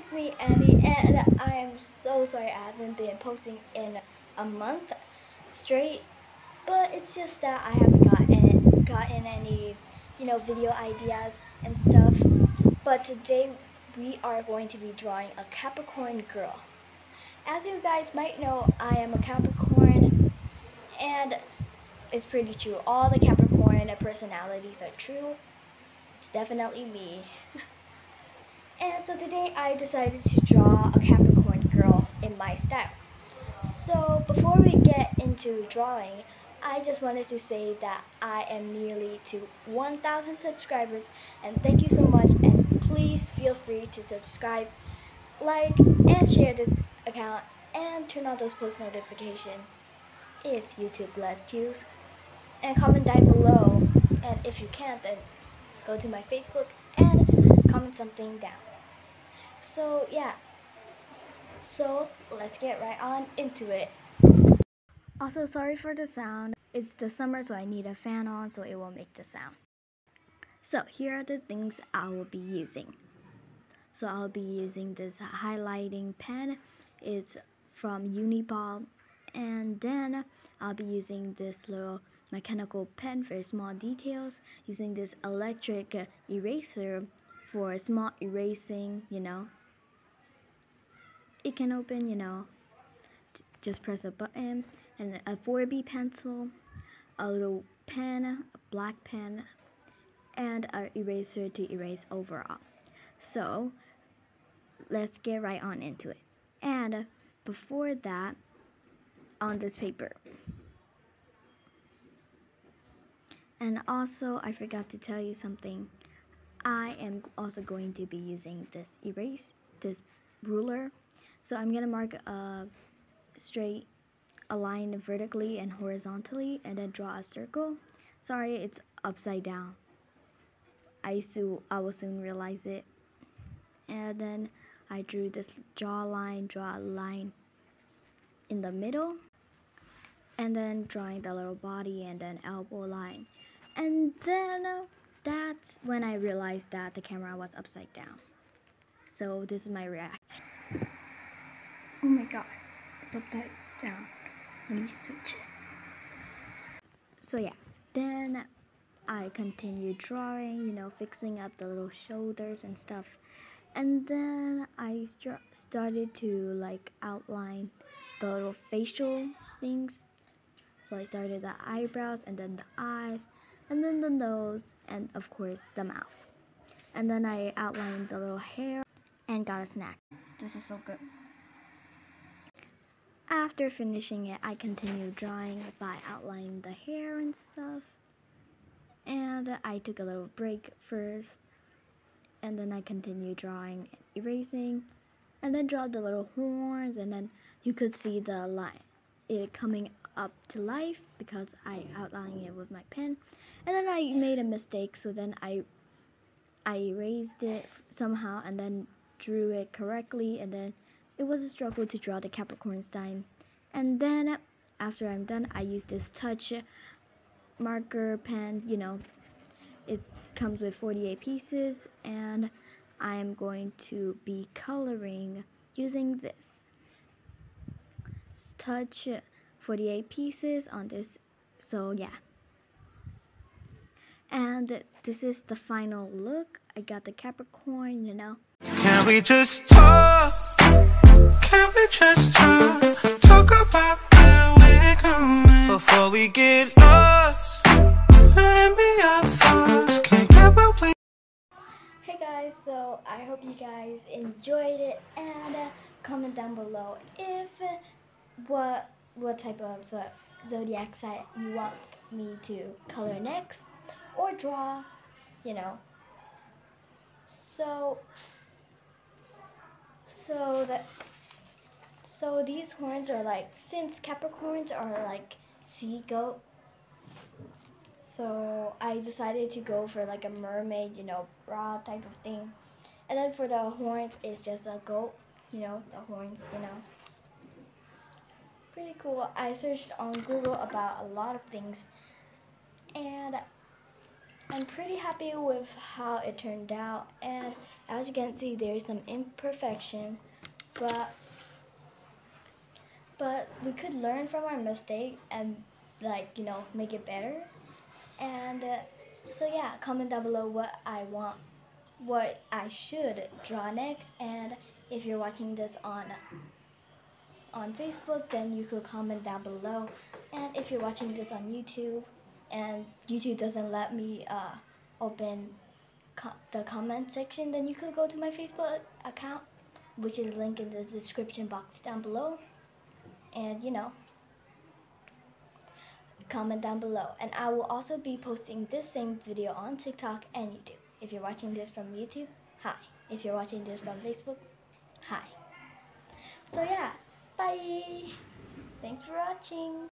it's me, Andie, and I am so sorry I haven't been posting in a month straight. But it's just that I haven't gotten any, video ideas and stuff. But today we are going to be drawing a Capricorn girl. As you guys might know, I am a Capricorn, and it's pretty true. All the Capricorn personalities are true. It's definitely me. And so today I decided to draw a Capricorn girl in my style. So before we get into drawing, I just wanted to say that I am nearly to 1,000 subscribers, and thank you so much, and please feel free to subscribe, like, and share this account, and turn on those post notifications if YouTube lets you, and comment down below, and if you can't, then go to my Facebook and comment something down. So yeah, so let's get right on into it. Also, sorry for the sound. It's the summer, so I need a fan on so it will make the sound. So here are the things I will be using. So I'll be using this highlighting pen. It's from Uniball. And then I'll be using this little mechanical pen for small details, using this electric eraser for small erasing, It can open, just press a button, and a 4B pencil, a little pen, a black pen, and an eraser to erase overall. So let's get right on into it. And before that, on this paper. And also, I forgot to tell you something. I am also going to be using this ruler. So I'm gonna mark a line vertically and horizontally, and then draw a circle. Sorry, it's upside down. I will soon realize it. And then I drew this draw a line in the middle, and then drawing the little body and then elbow line. And then that's when I realized that the camera was upside down. So this is my reaction. Oh my god, it's upside down. Let me switch it. So yeah, then I continued drawing, fixing up the little shoulders and stuff. And then I started to outline the little facial things. So I started the eyebrows, and then the eyes, and then the nose, and of course the mouth. And then I outlined the little hair and got a snack. This is so good. After finishing it, I continued drawing by outlining the hair and stuff. And I took a little break first, and then I continued drawing and erasing, and then draw the little horns, and then you could see the line, it coming up to life because I outlined it with my pen. And then I made a mistake, so then I erased it somehow and then drew it correctly, and then it was a struggle to draw the Capricorn sign. And then after I'm done, I use this touch marker pen. It comes with 48 pieces, and I'm going to be coloring using this touch 48 pieces on this. So yeah, and this is the final look. I got the Capricorn. Can we just talk? Can we just talk? Talk about where we're going before we get lost. Let me your thoughts. Can't get what we. Hey guys, so I hope you guys enjoyed it, and comment down below if what type of zodiac sign you want me to color next or draw, you know. So these horns are since Capricorns are like sea goat, so I decided to go for a mermaid, bra type of thing. And then for the horns, it's just a goat, the horns, Pretty cool. I searched on Google about a lot of things, and I'm pretty happy with how it turned out, and as you can see, there's some imperfection, but we could learn from our mistake and make it better. And so yeah, comment down below what I should draw next, and if you're watching this on Facebook, then you could comment down below. And if you're watching this on YouTube and YouTube doesn't let me open the comment section, then you could go to my Facebook account, which is linked in the description box down below, and comment down below. And I will also be posting this same video on TikTok and YouTube. If you're watching this from YouTube, hi. If you're watching this from Facebook, hi. So yeah, bye. Thanks for watching.